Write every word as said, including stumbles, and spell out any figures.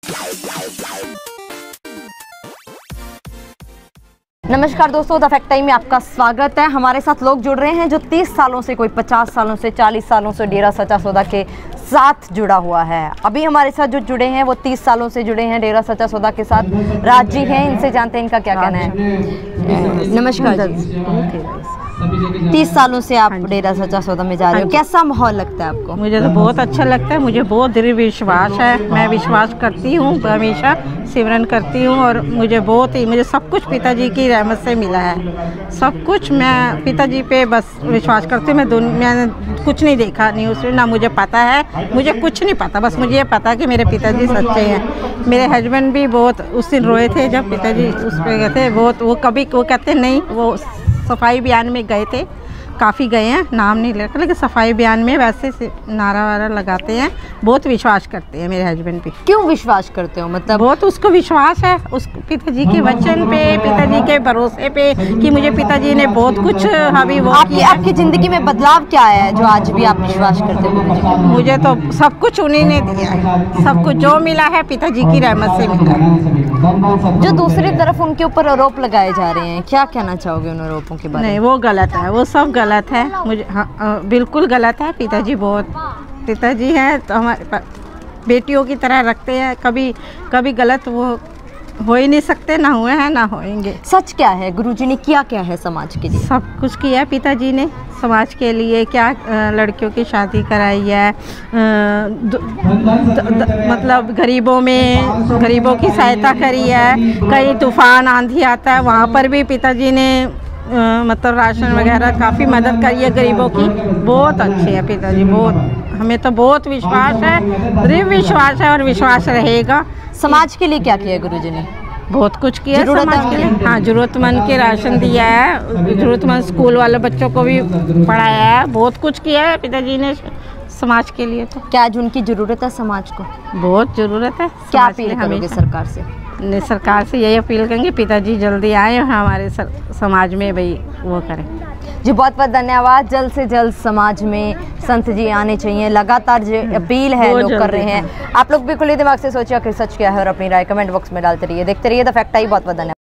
नमस्कार दोस्तों, the fact time में आपका स्वागत है। हमारे साथ लोग जुड़ रहे हैं जो तीस सालों से, कोई पचास सालों से, चालीस सालों से डेरा सच्चा सौदा के साथ जुड़ा हुआ है। अभी हमारे साथ जो जुड़े हैं वो तीस सालों से जुड़े हैं डेरा सच्चा सौदा के साथ। राज जी हैं, इनसे जानते हैं इनका क्या कहना है। नमस्कार जी। तीस सालों से आप डेरा सच्चा सौदा में जा रहे हो, कैसा माहौल लगता है आपको? मुझे तो बहुत अच्छा लगता है, मुझे बहुत दृढ़ विश्वास है। मैं विश्वास करती हूँ, हमेशा सिमरन करती हूँ और मुझे बहुत ही मुझे सब कुछ पिताजी की रहमत से मिला है। सब कुछ मैं पिताजी पे बस विश्वास करती हूँ। मैं दुनिया मैंने कुछ नहीं देखा, नहीं उसमें ना मुझे पता है, मुझे कुछ नहीं पता। बस मुझे ये पता कि मेरे पिताजी सच्चे हैं। मेरे हस्बैंड भी बहुत उस दिन रोए थे जब पिताजी उस पर गए थे। बहुत वो कभी वो कहते नहीं, वो सफाई अभियान में गए थे, काफ़ी गए हैं, नाम नहीं लेकर, लेकिन सफाई अभियान में वैसे नारा वारा लगाते हैं। बहुत विश्वास करते हैं मेरे हस्बैंड पे। क्यों विश्वास करते हो? मतलब बहुत उसको विश्वास है उस पिताजी के वचन पे, पिताजी के भरोसे पे कि मुझे पिताजी ने बहुत कुछ अभी वो आपकी आपकी ज़िंदगी में बदलाव क्या है जो आज भी आप विश्वास करते हो? मुझे तो सब कुछ उन्हीं ने दिया है। सब कुछ जो मिला है पिताजी की रहमत से मिला है। जो दूसरी तरफ उनके ऊपर आरोप लगाए जा रहे हैं, क्या कहना चाहोगे उन आरोपों के बारे में? नहीं, वो गलत है, वो सब गलत है। मुझे हाँ, बिल्कुल गलत है। पिताजी बहुत पिताजी हैं तो हमारे बेटियों की तरह रखते हैं। कभी कभी गलत वो हो ही नहीं सकते, ना हुए हैं ना होएंगे। सच क्या है? गुरुजी ने किया क्या है समाज के लिए? सब कुछ किया पिताजी ने समाज के लिए। क्या लड़कियों की शादी कराई है, द, द, द, मतलब गरीबों में गरीबों की सहायता करी है। कहीं तूफान आंधी आता है वहाँ पर भी पिताजी ने आ, मतलब राशन वगैरह काफ़ी मदद करी है गरीबों की। बहुत अच्छे हैं पिताजी, बहुत। हमें तो बहुत विश्वास है, दृढ़ विश्वास है और विश्वास रहेगा। समाज के लिए क्या किया गुरुजी ने? बहुत कुछ किया समाज के लिए। हाँ, ज़रूरतमंद के राशन दिया है, ज़रूरतमंद स्कूल वाले बच्चों को भी पढ़ाया है। बहुत कुछ किया है पिताजी ने समाज के लिए। तो क्या आज उनकी ज़रूरत है समाज को? बहुत ज़रूरत है। क्या अपील करोगे सरकार से? ने सरकार से यही अपील करेंगे पिताजी जल्दी आए और हमारे सर, समाज में भाई वो करें। जी बहुत बहुत धन्यवाद। जल्द से जल्द समाज में संत जी आने चाहिए, लगातार जो अपील है लोग कर रहे हैं। आप लोग भी खुले दिमाग से सोचिए आखिर सच क्या है और अपनी राय कमेंट बॉक्स में डालते रहिए। देखते रहिए द फैक्ट टाइम। बहुत बहुत धन्यवाद।